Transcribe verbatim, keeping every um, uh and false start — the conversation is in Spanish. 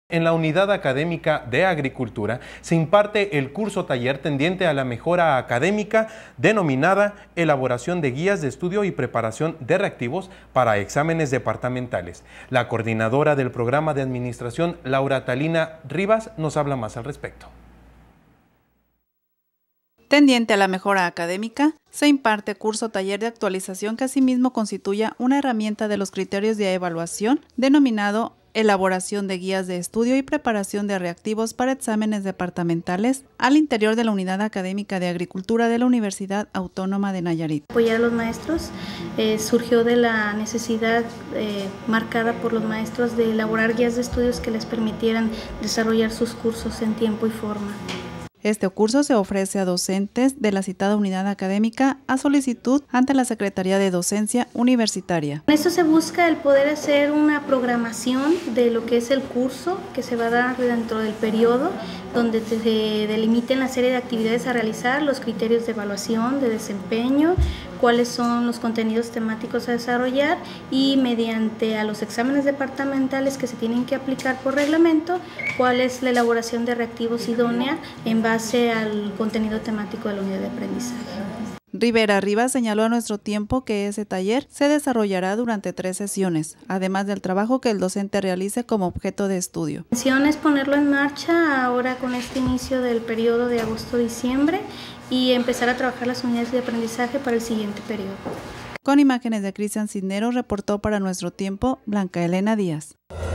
En la Unidad Académica de Agricultura se imparte el curso taller tendiente a la mejora académica denominada Elaboración de guías de estudio y preparación de reactivos para exámenes departamentales. La coordinadora del programa de administración, Laura Talina Rivas, nos habla más al respecto. Tendiente a la mejora académica, se imparte curso taller de actualización que asimismo constituya una herramienta de los criterios de evaluación denominado Elaboración de guías de estudio y preparación de reactivos para exámenes departamentales al interior de la Unidad Académica de Agricultura de la Universidad Autónoma de Nayarit. Apoyar a los maestros eh, surgió de la necesidad eh, marcada por los maestros de elaborar guías de estudios que les permitieran desarrollar sus cursos en tiempo y forma. Este curso se ofrece a docentes de la citada unidad académica a solicitud ante la Secretaría de Docencia Universitaria. Con esto se busca el poder hacer una programación de lo que es el curso que se va a dar dentro del periodo, donde se delimiten la serie de actividades a realizar, los criterios de evaluación, de desempeño, cuáles son los contenidos temáticos a desarrollar y mediante a los exámenes departamentales que se tienen que aplicar por reglamento, cuál es la elaboración de reactivos idónea en base al contenido temático de la unidad de aprendizaje. Rivera Rivas señaló a Nuestro Tiempo que ese taller se desarrollará durante tres sesiones, además del trabajo que el docente realice como objeto de estudio. La intención es ponerlo en marcha ahora con este inicio del periodo de agosto-diciembre y empezar a trabajar las unidades de aprendizaje para el siguiente periodo. Con imágenes de Cristian Cisneros, reportó para Nuestro Tiempo Blanca Elena Díaz.